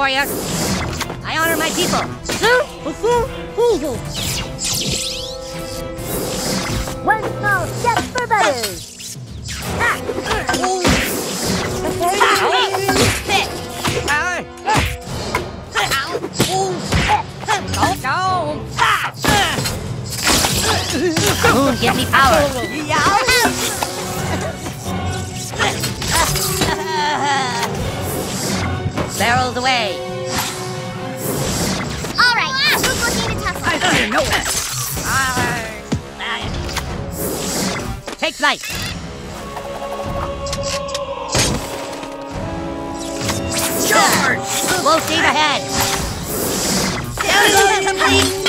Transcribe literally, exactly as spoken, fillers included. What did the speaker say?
warrior. I honor my people. One small step for butter. Moon, give me power. Barrels away. All right, who's looking to tussle? I don't know it. Take flight. Charge! Full steam ahead. Complete.